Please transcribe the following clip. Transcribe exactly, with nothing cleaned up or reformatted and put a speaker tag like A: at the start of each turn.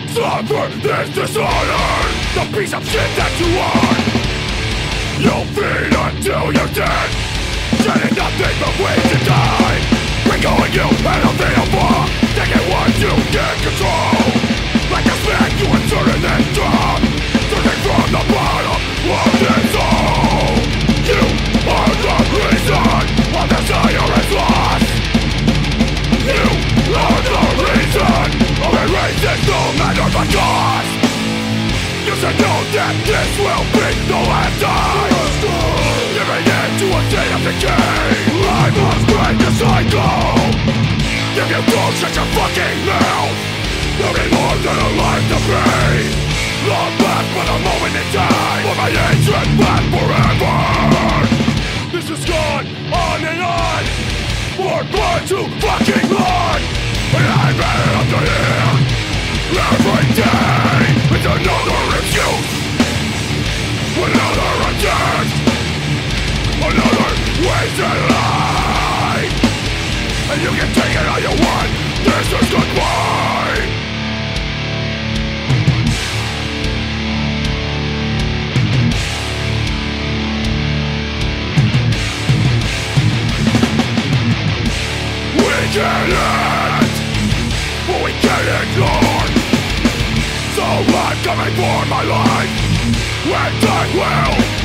A: Suffer this dishonor, the piece of shit that you are. You'll feed until you're dead, shedding nothing but wasted time. Wriggling you and a fatal fall, taking what you can't control. Like a snake you insert in this drum, drinking from the bottom of this hole. You are the reason why desire is lost. You are the reason of erasing no matter the cost. You should know that this will be the last time. Giving in to a state of decay, I must break the cycle. If you don't shut your fucking mouth, there'll be more than a life to pay. Look back for the moment in time, for my hatred back forever. This has gone on and on for far too fucking long, and I've had it up to here. Every day it's another excuse, another attempt, another wasted life. And you can take it all you want, this is goodbye. We get it, but we can't ignore. So I'm coming for my life, and I will